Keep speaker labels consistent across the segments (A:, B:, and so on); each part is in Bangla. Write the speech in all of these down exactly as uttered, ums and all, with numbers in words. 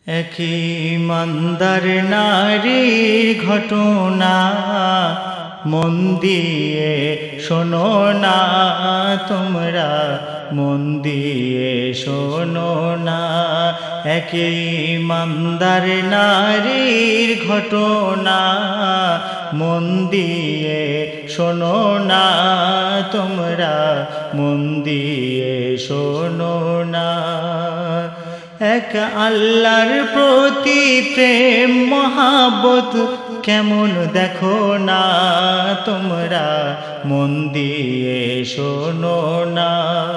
A: একই ইমানদার নারীর ঘটনা মন দিয়ে শোনো না তোমরা, মন দিয়ে শোনো না। একই ইমানদার নারীর ঘটনা মন দিয়ে শোনো না তোমরা, মন দিয়ে শোনো না। এক আল্লাহর প্রতি প্রেম মহাব্বত কেমন দেখো না তোমরা, মন দিয়ে শোনো না।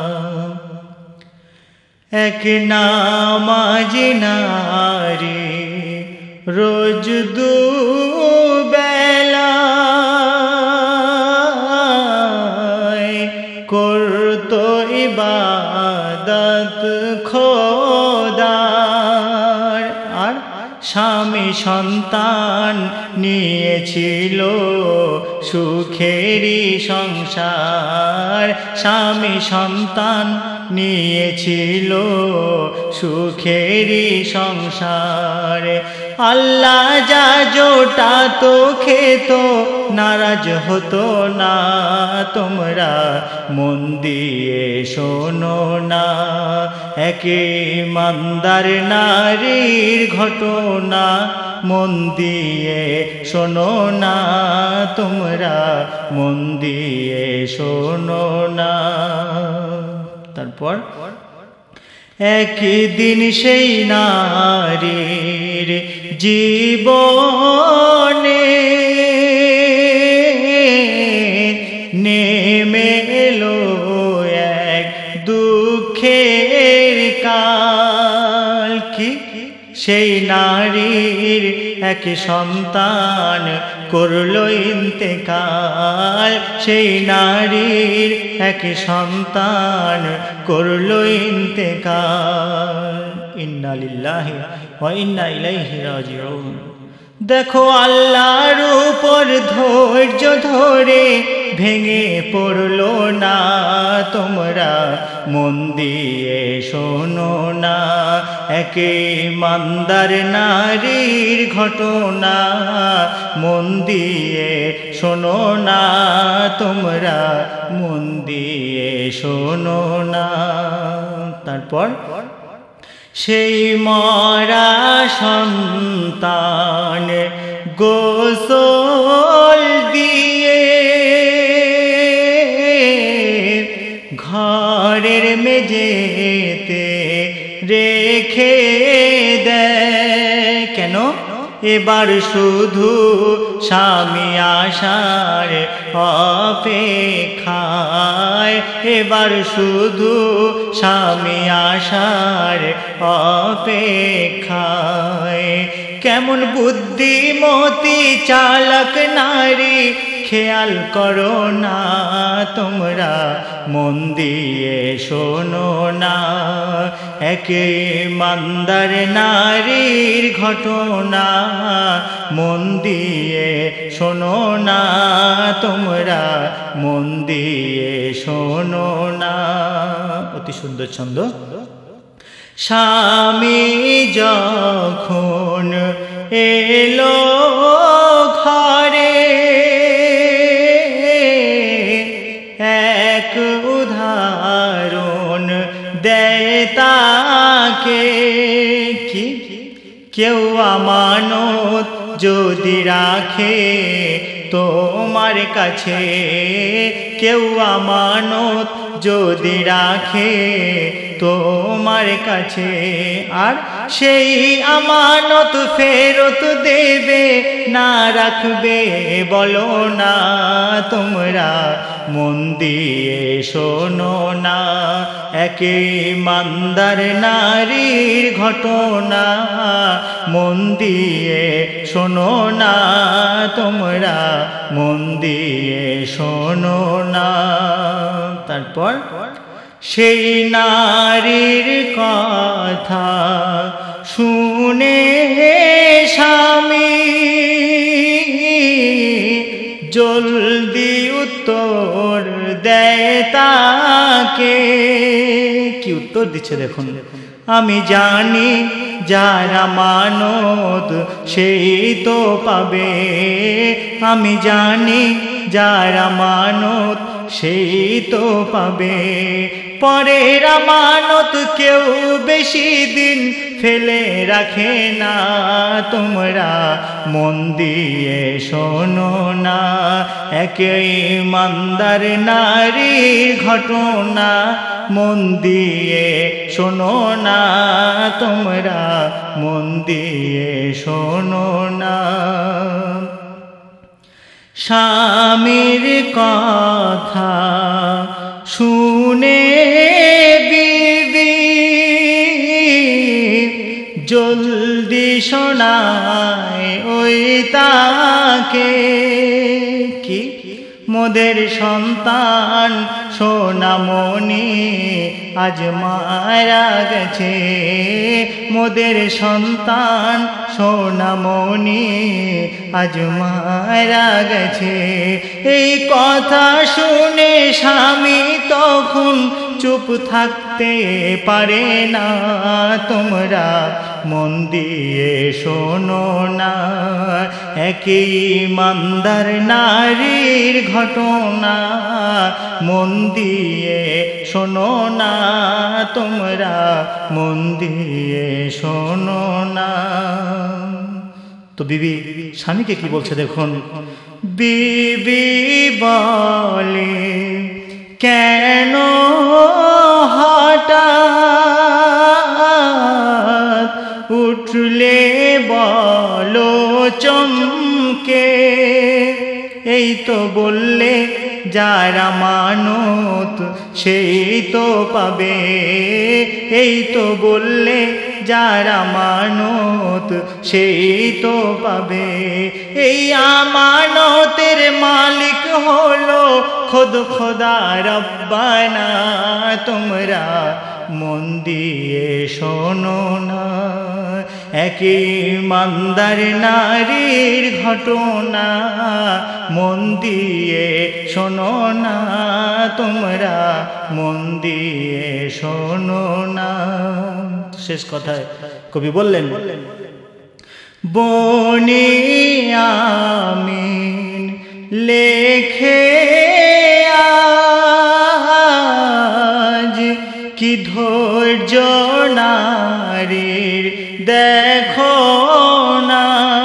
A: এক নামাজি নারী রোজ দুবেলা করতো ইবাদত খোদার, আর স্বামী সন্তান নিয়েছিল সুখেরই সংসার। স্বামী সন্তান নিয়েছিল সুখেরই সংসার। আল্লাহ যা জোটা তো খেত, নারাজ হতো না তোমরা, মন দিয়ে শোনো না। একে ইমানদার নারীর ঘটনা মন দিয়ে শোনো না তোমরা, মন দিয়ে শোনো না। তারপর একদিন সেই নারীর জীবনে নেমে এলো এক দুঃখের কাল। কি সেই নারীর এক সন্তান করলো ইন্তেকাল। সেই নারীর এক সন্তান করলো ইন্তেকাল। ইন্না লিল্লাহি ওয়া ইন্না ইলাইহি রাজিউন। দেখো আল্লাহর উপর ধৈর্য ধরে ভেঙে পড়লো না তোমরা, মন দিয়ে শোনো না। একে ইমানদার নারীর ঘটনা মন দিয়ে শোনো না তোমরা, মন দিয়ে শোনো না। তারপর সেই মরা সন্তান গোসল দিয়ে ঘরের মেঝেতে রেখে দেয়। কেন? এবার শুধু স্বামী আসার অপেক্ষায়, এবার শুধু স্বামী আসার অপেক্ষায়। কেমন বুদ্ধিমতী চালাক নারী, খেয়াল করো না তোমরা, মন দিয়ে শোনো না। একে ইমানদার নারীর ঘটনা মন দিয়ে শোনো না তোমরা, মন দিয়ে শোনো না। অতি সুন্দর ছন্দ। স্বামী যখন এলো ঘরে এক উদাহরণ দেয় তাকে। কি? কেউ আমানত যদি রাখে তোমার কাছে, কেউ আমানত যদি রাখে তোমার কাছে, আর সেই আমানত ফেরত দেবে না রাখবে বলো না তোমরা, মন দিয়ে শোনো না। একে ইমানদার নারীর ঘটনা মন দিয়ে শোনো না তোমরা, মন দিয়ে শোনো না। তারপর সেই নারীর কথা শুনে স্বামী জলদি উত্তর দেয় তাকে। কি উত্তর দিচ্ছে দেখুন। আমি জানি যার আমানত সেই তো পাবে। আমি জানি যার আমানত সেই তো পাবে। পরের আমানত কেউ বেশি দিন ফেলে রাখে না। তোমরা মন দিয়ে শোনো না, একে ইমানদার নারীর ঘটনা। মন দিয়ে শোনো না, তোমরা মন দিয়ে শোনো না। স্বামীর কথা শুনে বিবি জলদি শোনায় ওই তাকে, কি মোদের সন্তান সোনামণি আজ মারা গেছে। মোদের সন্তান সোনামণি আজ মারা গেছে। এই কথা শুনে স্বামী তখন চুপ থাকতে পারে না। তোমরা মন দিয়ে শোনো না, একই ইমানদার নারীর ঘটনা। মন দিয়ে শোনো না, তোমরা মন দিয়ে শোনো না। তো বিবি স্বামীকে কি বলছে দেখুন। বিবি বলে, কেন হঠাৎ উঠলে বলো চমকে। এই তো বললে যার আমানত সেই তো পাবে। এই তো বললে যার আমানত সেই তো পাবে। এই আমানতের মালিক হলো খোদ খোদা রব্বানা। তোমরা মন দিয়ে শোনো না, একই ইমানদার নারীর ঘটনা। মন দিয়ে শোনো না, তোমরা মন দিয়ে শোনো না। শেষ কথায় কবি বললেন, বনিয়ামিন লেখে আজ কি ধৈর্য নারীর দেখো না।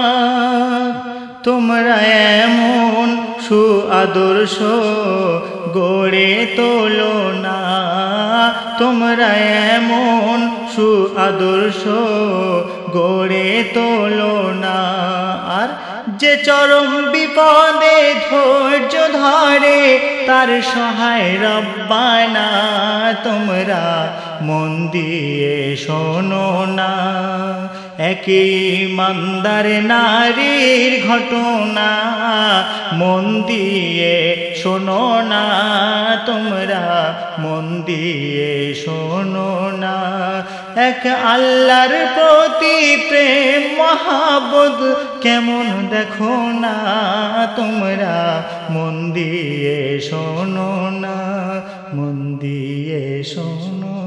A: তোমরা এমন সুআদর্শ গড়ে তোলো না। তোমরা এমন সুআদর্শ গড়ে তোলো না। আর যে চরম বিপদে ধৈর্য ধরে তার সহায় রব্বানা। তোমরা মন দিয়ে শোনো না, একই ইমানদার নারীর ঘটনা। মন দিয়ে শোনো না, তোমরা মন দিয়ে শোনো না। এক আল্লাহর প্রতি প্রেম মহাব্বত কেমন দেখো না। তোমরা মন দিয়ে শোনো না, মন দিয়ে শোনো।